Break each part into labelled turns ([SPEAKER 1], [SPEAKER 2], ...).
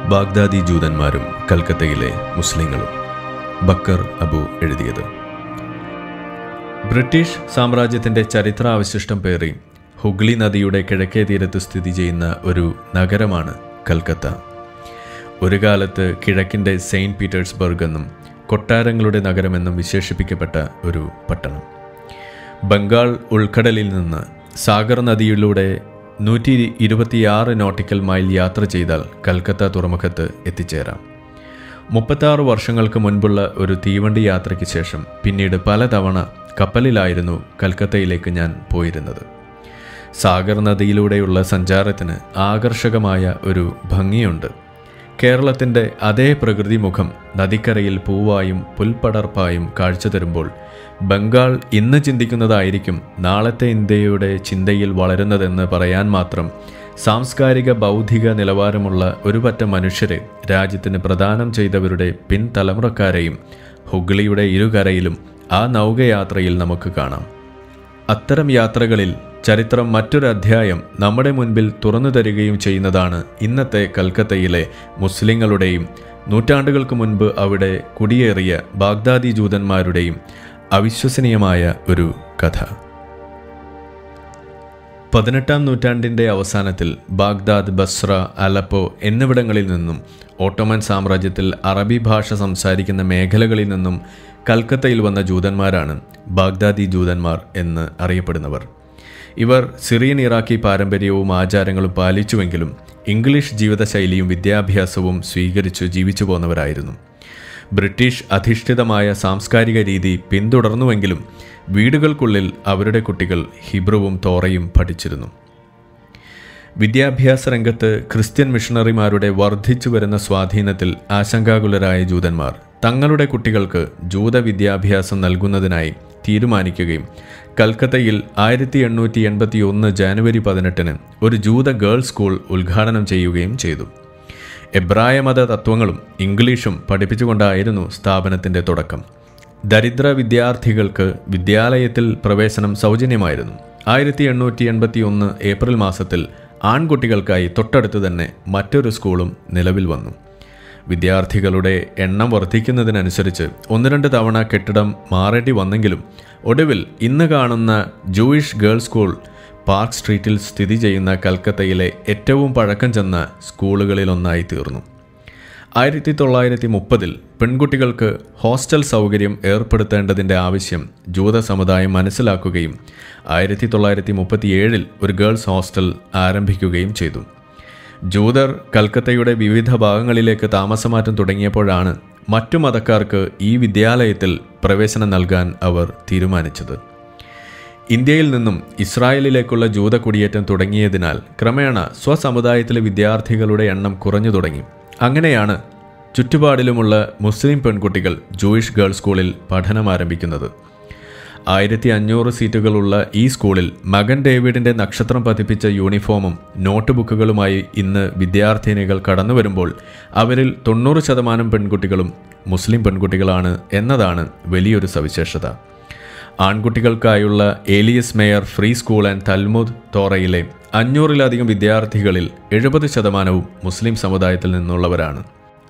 [SPEAKER 1] Baghdadi ജൂതന്മാരും കൽക്കത്തയിലെ മുസ്ലിങ്ങളും. ബക്കർ അബു എഴുതിയത്. British സാമ്രാജ്യത്തിൻ്റെ ചരിത്രാവശിഷ്ടം പേറി ഹുഗ്ലി നദിയുടെ കിഴക്കേ തീരത്ത് സ്ഥിതി ചെയ്യുന്ന ഒരു നഗരമാണ് കൽക്കത്ത. ഒരു കാലത്ത് കിഴക്കിൻ്റെ സെയിൻറ്റ് പീറ്റേഴ്സ്ബർഗ് എന്നും കൊട്ടാരങ്ങളുടെ നഗരമെന്നും വിശേഷിപ്പിക്കപ്പെട്ട ഒരു പട്ടണം. ബംഗാൾ ഉൾക്കടലിൽ നിന്ന് സാഗർ നദിയിലൂടെ 126 നോട്ടിക്കൽ മൈൽ യാത്ര ചെയ്താൽ കൽക്കത്ത തുറമുഖത്ത് എത്തിച്ചേരാം. 36 വർഷങ്ങൾക്ക് മുൻപുള്ള ഒരു തീവണ്ടി യാത്രയ്ക്ക് ശേഷം പിന്നീട് പലതവണ കപ്പലിലായിരുന്നു കൽക്കത്തയിലേക്ക് ഞാൻ പോയിരുന്നത്. സാഗർ നദിയിലൂടെയുള്ള സഞ്ചാരത്തിന് ആകർഷകമായ ഒരു ഭംഗിയുണ്ട്. കേരളത്തിൻ്റെ അതേ പ്രകൃതിമുഖം നദിക്കരയിൽ പൂവായും പുൽപ്പടർപ്പായും കാഴ്ച തരുമ്പോൾ ബംഗാൾ ഇന്ന് ചിന്തിക്കുന്നതായിരിക്കും നാളത്തെ ഇന്ത്യയുടെ ചിന്തയിൽ വളരുന്നതെന്ന് പറയാൻ മാത്രം സാംസ്കാരിക ബൗദ്ധിക നിലവാരമുള്ള ഒരു പറ്റം മനുഷ്യരെ രാജ്യത്തിന് പ്രദാനം ചെയ്തവരുടെ പിൻതലമുറക്കാരെയും ഹുഗ്ലിയുടെ ഇരുകരയിലും ആ നൗകയാത്രയിൽ നമുക്ക് കാണാം. അത്തരം യാത്രകളിൽ ചരിത്രം മറ്റൊരു അധ്യായം നമ്മുടെ മുൻപിൽ തുറന്നു തരികയും ചെയ്യുന്നതാണ് ഇന്നത്തെ കൽക്കത്തയിലെ മുസ്ലിങ്ങളുടെയും നൂറ്റാണ്ടുകൾക്ക് മുൻപ് അവിടെ കുടിയേറിയ ബാഗ്ദാദി ജൂതന്മാരുടെയും അവിശ്വസനീയമായ ഒരു കഥ. 18-ാം നൂറ്റാണ്ടിൻ്റെ അവസാനത്തിൽ ബാഗ്ദാദ്, ബസ്ര, അലപ്പോ എന്നിവിടങ്ങളിൽ നിന്നും ഓട്ടോമൻ സാമ്രാജ്യത്തിൽ അറബി ഭാഷ സംസാരിക്കുന്ന മേഖലകളിൽ നിന്നും കൽക്കത്തയിൽ വന്ന ജൂതന്മാരാണ് ബാഗ്ദാദി ജൂതന്മാർ എന്ന് അറിയപ്പെടുന്നവർ. ഇവർ സിറിയൻ ഇറാഖി പാരമ്പര്യവും ആചാരങ്ങളും പാലിച്ചുവെങ്കിലും ഇംഗ്ലീഷ് ജീവിതശൈലിയും വിദ്യാഭ്യാസവും സ്വീകരിച്ചു ജീവിച്ചു പോന്നവരായിരുന്നു. ബ്രിട്ടീഷ് അധിഷ്ഠിതമായ സാംസ്കാരിക രീതി പിന്തുടർന്നുവെങ്കിലും വീടുകൾക്കുള്ളിൽ അവരുടെ കുട്ടികൾ ഹിബ്രുവും തോറയും പഠിച്ചിരുന്നു. വിദ്യാഭ്യാസ രംഗത്ത് ക്രിസ്ത്യൻ മിഷണറിമാരുടെ വർദ്ധിച്ചു വരുന്ന സ്വാധീനത്തിൽ ആശങ്കാകുലരായ ജൂതന്മാർ തങ്ങളുടെ കുട്ടികൾക്ക് ജൂത വിദ്യാഭ്യാസം നൽകുന്നതിനായി തീരുമാനിക്കുകയും കൽക്കത്തയിൽ 1881 ജാനുവരി 18 ഒരു ജൂത ഗേൾസ് സ്കൂൾ ഉദ്ഘാടനം ചെയ്യുകയും ചെയ്തു. എബ്രായ മത തത്വങ്ങളും ഇംഗ്ലീഷും പഠിപ്പിച്ചുകൊണ്ടായിരുന്നു സ്ഥാപനത്തിൻ്റെ തുടക്കം. ദരിദ്ര വിദ്യാർത്ഥികൾക്ക് വിദ്യാലയത്തിൽ പ്രവേശനം സൗജന്യമായിരുന്നു. 1881 ഏപ്രിൽ മാസത്തിൽ ആൺകുട്ടികൾക്കായി തൊട്ടടുത്ത് തന്നെ മറ്റൊരു സ്കൂളും നിലവിൽ വന്നു. വിദ്യാർത്ഥികളുടെ എണ്ണം വർദ്ധിക്കുന്നതിനനുസരിച്ച് 1-2 തവണ കെട്ടിടം മാറേണ്ടി വന്നെങ്കിലും ഒടുവിൽ ഇന്ന് കാണുന്ന ജൂയിഷ് ഗേൾസ് സ്കൂൾ പാർക്ക് സ്ട്രീറ്റിൽ സ്ഥിതി ചെയ്യുന്ന കൽക്കത്തയിലെ ഏറ്റവും പഴക്കം ചെന്ന സ്കൂളുകളിലൊന്നായി തീർന്നു. 1930 പെൺകുട്ടികൾക്ക് ഹോസ്റ്റൽ സൗകര്യം ഏർപ്പെടുത്തേണ്ടതിൻ്റെ ആവശ്യം ജൂത സമുദായം മനസ്സിലാക്കുകയും 1937 ഒരു ഗേൾസ് ഹോസ്റ്റൽ ആരംഭിക്കുകയും ചെയ്തു. ജൂതർ കൽക്കത്തയുടെ വിവിധ ഭാഗങ്ങളിലേക്ക് താമസമാറ്റം തുടങ്ങിയപ്പോഴാണ് മറ്റു മതക്കാർക്ക് ഈ വിദ്യാലയത്തിൽ പ്രവേശനം നൽകാൻ അവർ തീരുമാനിച്ചത്. ഇന്ത്യയിൽ നിന്നും ഇസ്രായേലിലേക്കുള്ള ജൂത കുടിയേറ്റം തുടങ്ങിയതിനാൽ ക്രമേണ സ്വസമുദായത്തിലെ വിദ്യാർത്ഥികളുടെ എണ്ണം കുറഞ്ഞു തുടങ്ങി. അങ്ങനെയാണ് ചുറ്റുപാടിലുമുള്ള മുസ്ലിം പെൺകുട്ടികൾ ജൂയിഷ് ഗേൾസ് സ്കൂളിൽ പഠനം ആരംഭിക്കുന്നത്. 1500 സീറ്റുകളുള്ള ഈ സ്കൂളിൽ മകൻ ഡേവിഡിൻ്റെ നക്ഷത്രം പതിപ്പിച്ച യൂണിഫോമും നോട്ട് ബുക്കുകളുമായി ഇന്ന് വിദ്യാർത്ഥിനികൾ കടന്നു വരുമ്പോൾ അവരിൽ 90% പെൺകുട്ടികളും മുസ്ലിം പെൺകുട്ടികളാണ് എന്നതാണ് വലിയൊരു സവിശേഷത. ആൺകുട്ടികൾക്കായുള്ള Elias Meyer free school and Talmud തോറയിലെ 500-ലധികം വിദ്യാർത്ഥികളിൽ 70% മുസ്ലിം സമുദായത്തിൽ നിന്നുള്ളവരാണ്.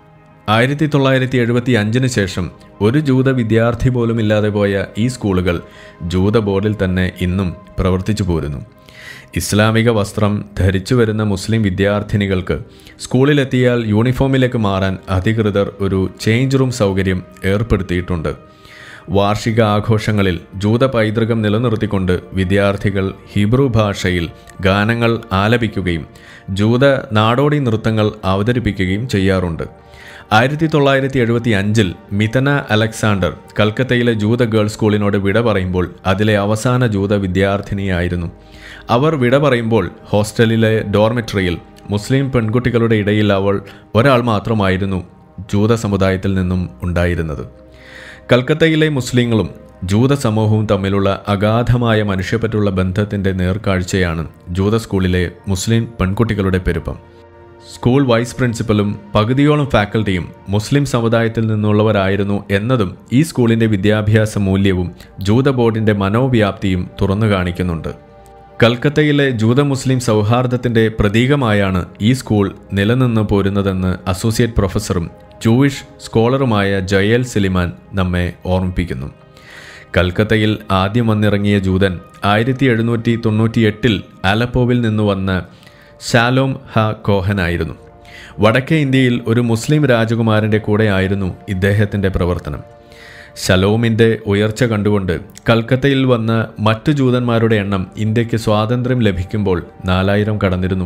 [SPEAKER 1] 1975 ശേഷം ഒരു ജൂത വിദ്യാർത്ഥി പോലും ഇല്ലാതെ പോയ ഈ സ്കൂളുകൾ ജൂത ബോർഡിൽ തന്നെ ഇന്നും പ്രവർത്തിച്ചു പോരുന്നു. ഇസ്ലാമിക വസ്ത്രം ധരിച്ചു വരുന്ന മുസ്ലിം വിദ്യാർത്ഥിനികൾക്ക് സ്കൂളിലെത്തിയാൽ യൂണിഫോമിലേക്ക് മാറാൻ അധികൃതർ ഒരു ചേഞ്ച് റൂം സൗകര്യം ഏർപ്പെടുത്തിയിട്ടുണ്ട്. വാർഷിക ആഘോഷങ്ങളിൽ ജൂത പൈതൃകം നിലനിർത്തിക്കൊണ്ട് വിദ്യാർത്ഥികൾ ഹീബ്രു ഭാഷയിൽ ഗാനങ്ങൾ ആലപിക്കുകയും ജൂത നാടോടി നൃത്തങ്ങൾ അവതരിപ്പിക്കുകയും ചെയ്യാറുണ്ട്. 1975 മിതന അലക്സാണ്ടർ കൽക്കത്തയിലെ ജൂത ഗേൾസ് സ്കൂളിനോട് വിട പറയുമ്പോൾ അതിലെ അവസാന ജൂത വിദ്യാർത്ഥിനിയായിരുന്നു. അവർ വിട പറയുമ്പോൾ ഹോസ്റ്റലിലെ ഡോർമെട്രിയിൽ മുസ്ലിം പെൺകുട്ടികളുടെ ഇടയിൽ അവൾ ഒരാൾ മാത്രമായിരുന്നു ജൂത സമുദായത്തിൽ നിന്നും ഉണ്ടായിരുന്നത്. കൽക്കത്തയിലെ മുസ്ലിങ്ങളും ജൂത സമൂഹവും തമ്മിലുള്ള അഗാധമായ മനുഷ്യപ്പറ്റുള്ള ബന്ധത്തിൻ്റെ നേർക്കാഴ്ചയാണ് ജൂത സ്കൂളിലെ മുസ്ലിം പെൺകുട്ടികളുടെ പെരുപ്പം. സ്കൂൾ വൈസ് പ്രിൻസിപ്പലും പകുതിയോളം ഫാക്കൽറ്റിയും മുസ്ലിം സമുദായത്തിൽ നിന്നുള്ളവരായിരുന്നു എന്നതും ഈ സ്കൂളിൻ്റെ വിദ്യാഭ്യാസ മൂല്യവും ജൂത ബോർഡിൻ്റെ മനോവ്യാപ്തിയും തുറന്നു കാണിക്കുന്നുണ്ട്. കൽക്കത്തയിലെ ജൂത മുസ്ലിം സൗഹാർദ്ദത്തിൻ്റെ പ്രതീകമായാണ് ഈ സ്കൂൾ നിലനിന്ന് പോരുന്നതെന്ന് അസോസിയേറ്റ് പ്രൊഫസറും ജൂയിഷ് സ്കോളറുമായ ജയേൽ സിലിമാൻ നമ്മെ ഓർമ്മിപ്പിക്കുന്നു. കൽക്കത്തയിൽ ആദ്യം വന്നിറങ്ങിയ ജൂതൻ 1798 അലപ്പോവിൽ നിന്ന് വന്ന ഷാലോം ഹ കോഹനായിരുന്നു. വടക്കേ ഇന്ത്യയിൽ ഒരു മുസ്ലിം രാജകുമാരൻ്റെ കൂടെയായിരുന്നു ഇദ്ദേഹത്തിൻ്റെ പ്രവർത്തനം. ഷലോമിൻ്റെ ഉയർച്ച കണ്ടുകൊണ്ട് കൽക്കത്തയിൽ വന്ന മറ്റു ജൂതന്മാരുടെ എണ്ണം ഇന്ത്യക്ക് സ്വാതന്ത്ര്യം ലഭിക്കുമ്പോൾ 4000 കടന്നിരുന്നു.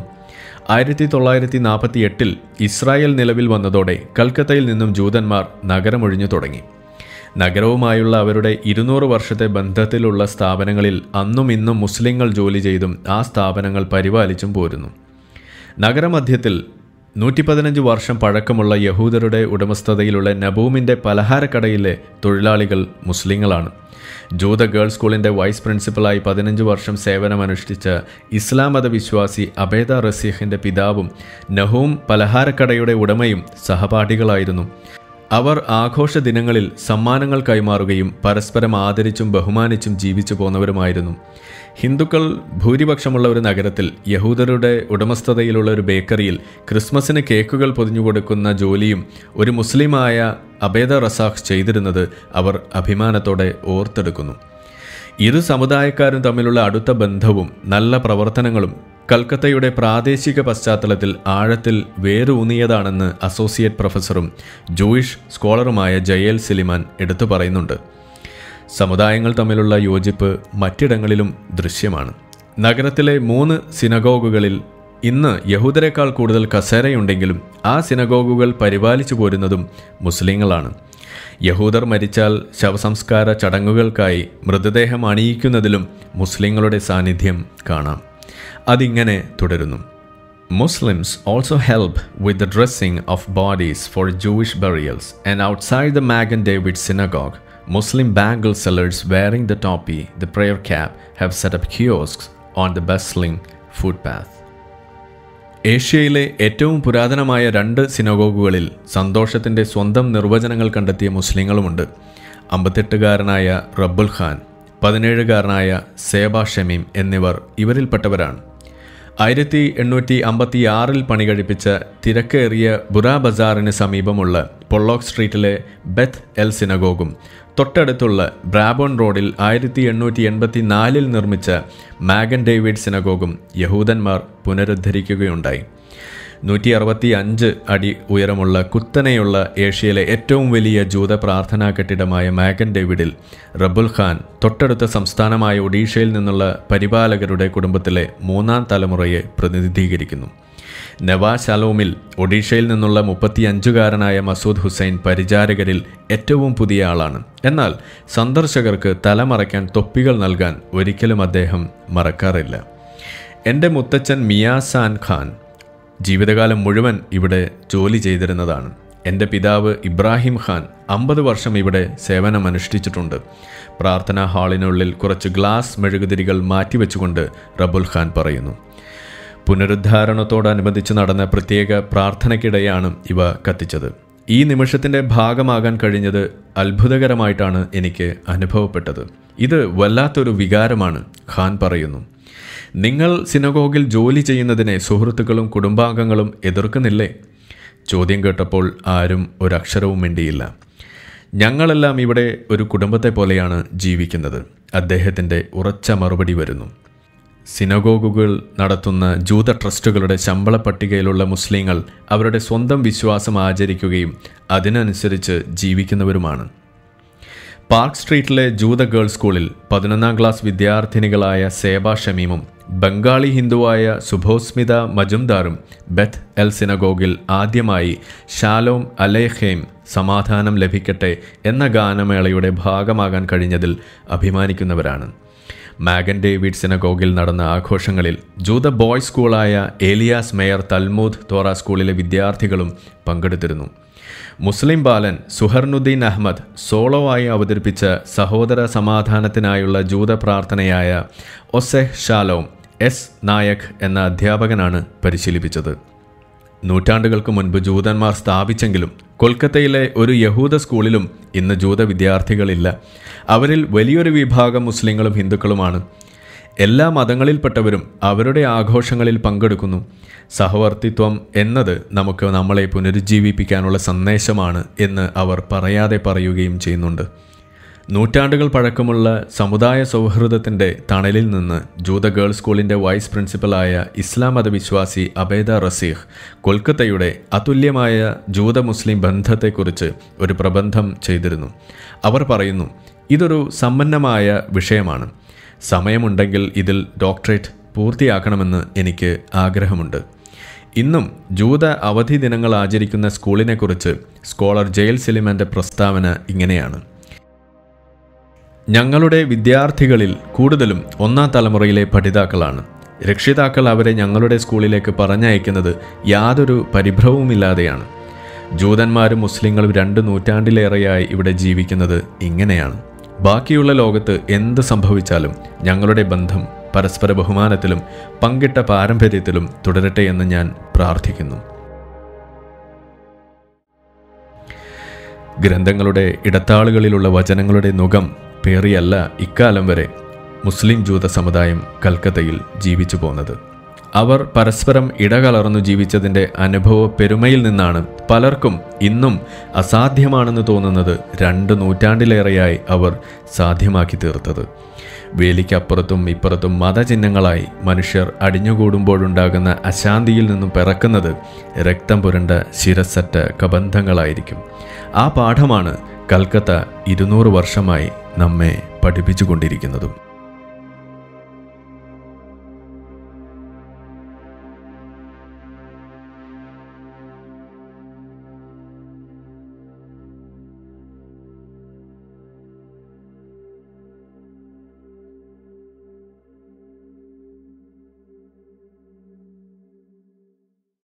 [SPEAKER 1] 1948 ഇസ്രായേൽ നിലവിൽ വന്നതോടെ കൽക്കത്തയിൽ നിന്നും ജൂതന്മാർ നഗരമൊഴിഞ്ഞു തുടങ്ങി. നഗരവുമായുള്ള അവരുടെ 200 വർഷത്തെ ബന്ധത്തിലുള്ള സ്ഥാപനങ്ങളിൽ അന്നും ഇന്നും മുസ്ലിങ്ങൾ ജോലി ചെയ്തും ആ സ്ഥാപനങ്ങൾ പരിപാലിച്ചും പോരുന്നു. നഗരമധ്യത്തിൽ 115 വർഷം പഴക്കമുള്ള യഹൂദരുടെ ഉടമസ്ഥതയിലുള്ള നബൂമിൻ്റെ പലഹാരക്കടയിലെ തൊഴിലാളികൾ മുസ്ലിങ്ങളാണ്. ജൂത ഗേൾസ് സ്കൂളിൻ്റെ വൈസ് പ്രിൻസിപ്പലായി 15 വർഷം സേവനമനുഷ്ഠിച്ച ഇസ്ലാം മതവിശ്വാസി അബേദ റസീഖിൻ്റെ പിതാവും നഹൂം പലഹാരക്കടയുടെ ഉടമയും സഹപാഠികളായിരുന്നു. അവർ ആഘോഷ ദിനങ്ങളിൽ സമ്മാനങ്ങൾ കൈമാറുകയും പരസ്പരം ആദരിച്ചും ബഹുമാനിച്ചും ജീവിച്ചു പോന്നവരുമായിരുന്നു. ഹിന്ദുക്കൾ ഭൂരിപക്ഷമുള്ള ഒരു നഗരത്തിൽ യഹൂദരുടെ ഉടമസ്ഥതയിലുള്ള ഒരു ബേക്കറിയിൽ ക്രിസ്മസിന് കേക്കുകൾ പൊതിഞ്ഞുകൊടുക്കുന്ന ജോലിയും ഒരു മുസ്ലിമായ അബേദ റസാഖ് ചെയ്തിരുന്നത് അവർ അഭിമാനത്തോടെ ഓർത്തെടുക്കുന്നു. ഇരു സമുദായക്കാരും തമ്മിലുള്ള അടുത്ത ബന്ധവും നല്ല പ്രവർത്തനങ്ങളും കൽക്കത്തയുടെ പ്രാദേശിക പശ്ചാത്തലത്തിൽ ആഴത്തിൽ വേരൂന്നിയതാണെന്ന് അസോസിയേറ്റ് പ്രൊഫസറും ജൂയിഷ് സ്കോളറുമായ ജയേൽ സിലിമാൻ എടുത്തു പറയുന്നുണ്ട്. സമുദായങ്ങൾ തമ്മിലുള്ള യോജിപ്പ് മറ്റിടങ്ങളിലും ദൃശ്യമാണ്. നഗരത്തിലെ 3 സിനഗോഗുകളിൽ ഇന്ന് യഹൂദരെക്കാൾ കൂടുതൽ കസേരയുണ്ടെങ്കിലും ആ സിനഗോഗുകൾ പരിപാലിച്ചു പോരുന്നതും മുസ്ലിങ്ങളാണ്. യഹൂദർ മരിച്ചാൽ ശവസംസ്കാര ചടങ്ങുകൾക്കായി മൃതദേഹം അണിയിക്കുന്നതിലും മുസ്ലിങ്ങളുടെ സാന്നിധ്യം കാണാം. അതിങ്ങനെ തുടരുന്നു. Muslims also help with the dressing of bodies for Jewish burials, and outside the Magen David synagogue, Muslim bangle sellers wearing the topi, the prayer cap, have set up kiosks on the bustling footpath. ഏഷ്യയിലെ ഏറ്റവും പുരാതനമായ 2 സിനഗോഗുകളിൽ സന്തോഷത്തിൻ്റെ സ്വന്തം നിർവചനങ്ങൾ കണ്ടെത്തിയ മുസ്ലിങ്ങളുമുണ്ട്. 58-കാരനായ റബ്ബുൽ ഖാൻ, 17-കാരനായ സേബ ഷമീം എന്നിവർ ഇവരിൽപ്പെട്ടവരാണ്. 1856 പണികഴിപ്പിച്ച തിരക്കേറിയ ബുറാ ബസാറിന് സമീപമുള്ള പൊള്ളോക്ക് സ്ട്രീറ്റിലെ ബെത്ത് എൽ സിനഗോഗും തൊട്ടടുത്തുള്ള ബ്രാബോൺ റോഡിൽ 1884 നിർമ്മിച്ച മാഗൻ ഡേവിഡ് സിനഗോഗും യഹൂദന്മാർ പുനരുദ്ധരിക്കുകയുണ്ടായി. 165 അടി ഉയരമുള്ള കുത്തനെയുള്ള ഏഷ്യയിലെ ഏറ്റവും വലിയ ജൂത പ്രാർത്ഥനാ കെട്ടിടമായ മാഗൻ ഡേവിഡിൽ റബ്ബുൽ ഖാൻ തൊട്ടടുത്ത സംസ്ഥാനമായ ഒഡീഷയിൽ നിന്നുള്ള പരിപാലകരുടെ കുടുംബത്തിലെ 3ാം തലമുറയെ പ്രതിനിധീകരിക്കുന്നു. നവാ ശലോമിൽ ഒഡീഷയിൽ നിന്നുള്ള 35-കാരനായ മസൂദ് ഹുസൈൻ പരിചാരകരിൽ ഏറ്റവും പുതിയ ആളാണ്. എന്നാൽ സന്ദർശകർക്ക് തലമറയ്ക്കാൻ തൊപ്പികൾ നൽകാൻ ഒരിക്കലും അദ്ദേഹം മറക്കാറില്ല. എൻ്റെ മുത്തച്ഛൻ മിയാസാൻ ഖാൻ ജീവിതകാലം മുഴുവൻ ഇവിടെ ജോലി ചെയ്തിരുന്നതാണ്. എൻ്റെ പിതാവ് ഇബ്രാഹിം ഖാൻ 50 വർഷം ഇവിടെ സേവനമനുഷ്ഠിച്ചിട്ടുണ്ട്. പ്രാർത്ഥനാ ഹാളിനുള്ളിൽ കുറച്ച് ഗ്ലാസ് മെഴുകുതിരികൾ മാറ്റിവെച്ചുകൊണ്ട് റബ്ബുൽ ഖാൻ പറയുന്നു. പുനരുദ്ധാരണത്തോടനുബന്ധിച്ച് നടന്ന പ്രത്യേക പ്രാർത്ഥനയ്ക്കിടെയാണ് ഇവ കത്തിച്ചത്. ഈ നിമിഷത്തിൻ്റെ ഭാഗമാകാൻ കഴിഞ്ഞത് അത്ഭുതകരമായിട്ടാണ് എനിക്ക് അനുഭവപ്പെട്ടത്. ഇത് വല്ലാത്തൊരു വികാരമാണ്, ഖാൻ പറയുന്നു. നിങ്ങൾ സിനഗോഗിൽ ജോലി ചെയ്യുന്നതിനെ സുഹൃത്തുക്കളും കുടുംബാംഗങ്ങളും എതിർക്കുന്നില്ലേ? ചോദ്യം കേട്ടപ്പോൾ ആരും ഒരക്ഷരവും മിണ്ടിയില്ല. ഞങ്ങളെല്ലാം ഇവിടെ ഒരു കുടുംബത്തെ പോലെയാണ് ജീവിക്കുന്നത്. അദ്ദേഹത്തിൻ്റെ ഉറച്ച മറുപടി വരുന്നു. സിനഗോഗുകൾ നടത്തുന്ന ജൂത ട്രസ്റ്റുകളുടെ ശമ്പള പട്ടികയിലുള്ള മുസ്ലിങ്ങൾ അവരുടെ സ്വന്തം വിശ്വാസം ആചരിക്കുകയും അതിനനുസരിച്ച് ജീവിക്കുന്നവരുമാണ്. പാർക്ക് സ്ട്രീറ്റിലെ ജൂത ഗേൾസ് സ്കൂളിൽ 11ാം ക്ലാസ് വിദ്യാർത്ഥിനികളായ സേബ ഷമീമും ബംഗാളി ഹിന്ദുവായ സുഭോസ്മിത മജുംദാറും ബെത്ത് എൽ സിനഗോഗിൽ ആദ്യമായി ഷാലോം അലേഖേം സമാധാനം ലഭിക്കട്ടെ എന്ന ഗാനമേളയുടെ ഭാഗമാകാൻ കഴിഞ്ഞതിൽ അഭിമാനിക്കുന്നവരാണ്. മാഗൻ ഡേവിഡ് സിനഗോഗിൽ നടന്ന ആഘോഷങ്ങളിൽ ജൂത ബോയ്സ് സ്കൂളായ ഏലിയാസ് മേയർ തൽമൂദ് തോറ സ്കൂളിലെ വിദ്യാർത്ഥികളും പങ്കെടുത്തിരുന്നു. മുസ്ലിം ബാലൻ സുഹർനുദ്ദീൻ അഹമ്മദ് സോളോ ആയി അവതരിപ്പിച്ച സഹോദര സമാധാനത്തിനായുള്ള ജൂത പ്രാർത്ഥനയായ ഒസെഹ് ഷാലോം എസ് നായക് എന്ന അധ്യാപകനാണ് പരിശീലിപ്പിച്ചത്. നൂറ്റാണ്ടുകൾക്ക് മുൻപ് ജൂതന്മാർ സ്ഥാപിച്ചെങ്കിലും കൊൽക്കത്തയിലെ ഒരു യഹൂദ സ്കൂളിലും ഇന്ന് ജൂത വിദ്യാർത്ഥികളില്ല. അവരിൽ വലിയൊരു വിഭാഗം മുസ്ലിങ്ങളും ഹിന്ദുക്കളുമാണ്. എല്ലാ മതങ്ങളിൽപ്പെട്ടവരും അവരുടെ ആഘോഷങ്ങളിൽ പങ്കെടുക്കുന്നു. സഹവർത്തിത്വം എന്നത് നമുക്ക് നമ്മളെ പുനരുജ്ജീവിപ്പിക്കാനുള്ള സന്ദേശമാണ് എന്ന് അവർ പറയാതെ പറയുകയും ചെയ്യുന്നുണ്ട്. നൂറ്റാണ്ടുകൾ പഴക്കമുള്ള സമുദായ സൗഹൃദത്തിൻ്റെ തണലിൽ നിന്ന് ജൂത ഗേൾസ് സ്കൂളിൻ്റെ വൈസ് പ്രിൻസിപ്പലായ ഇസ്ലാം മതവിശ്വാസി അബേദ റസീഹ് കൊൽക്കത്തയുടെ അതുല്യമായ ജൂത മുസ്ലിം ബന്ധത്തെക്കുറിച്ച് ഒരു പ്രബന്ധം ചെയ്തിരുന്നു. അവർ പറയുന്നു, ഇതൊരു സമ്പന്നമായ വിഷയമാണ്. സമയമുണ്ടെങ്കിൽ ഇതിൽ ഡോക്ടറേറ്റ് പൂർത്തിയാക്കണമെന്ന് എനിക്ക് ആഗ്രഹമുണ്ട്. ഇന്നും ജൂത അവധി ദിനങ്ങൾ ആചരിക്കുന്ന സ്കൂളിനെക്കുറിച്ച് സ്കോളർ ജെയിൽ സെലിമൻ്റെ പ്രസ്താവന ഇങ്ങനെയാണ്: ഞങ്ങളുടെ വിദ്യാർത്ഥികളിൽ കൂടുതലും ഒന്നാം തലമുറയിലെ പഠിതാക്കളാണ്. രക്ഷിതാക്കൾ അവരെ ഞങ്ങളുടെ സ്കൂളിലേക്ക് പറഞ്ഞയക്കുന്നത് യാതൊരു പരിഭ്രമവുമില്ലാതെയാണ്. ജൂതന്മാരും മുസ്ലിങ്ങളും 2 നൂറ്റാണ്ടിലേറെയായി ഇവിടെ ജീവിക്കുന്നത് ഇങ്ങനെയാണ്. ബാക്കിയുള്ള ലോകത്ത് എന്ത് സംഭവിച്ചാലും ഞങ്ങളുടെ ബന്ധം പരസ്പര ബഹുമാനത്തിലും പങ്കിട്ട പാരമ്പര്യത്തിലും തുടരട്ടെ എന്ന് ഞാൻ പ്രാർത്ഥിക്കുന്നു. ഗ്രന്ഥങ്ങളുടെ ഇടത്താളുകളിലുള്ള വചനങ്ങളുടെ നുകം പേറിയല്ല ഇക്കാലം വരെ മുസ്ലിം ജൂത സമുദായം കൽക്കത്തയിൽ ജീവിച്ചു പോന്നത്. അവർ പരസ്പരം ഇടകലർന്നു ജീവിച്ചതിൻ്റെ അനുഭവ പെരുമയിൽ നിന്നാണ് പലർക്കും ഇന്നും അസാധ്യമാണെന്ന് തോന്നുന്നത് 2 നൂറ്റാണ്ടിലേറെയായി അവർ സാധ്യമാക്കി തീർത്തത്. വേലിക്കപ്പുറത്തും ഇപ്പുറത്തും മതചിഹ്നങ്ങളായി മനുഷ്യർ അടിഞ്ഞുകൂടുമ്പോഴുണ്ടാകുന്ന അശാന്തിയിൽ നിന്നും പിറക്കുന്നത് രക്തം പുരണ്ട ശിരസറ്റ കബന്ധങ്ങളായിരിക്കും. ആ പാഠമാണ് കൽക്കത്ത 200 വർഷമായി നമ്മെ പഠിപ്പിച്ചുകൊണ്ടിരിക്കുന്നതും.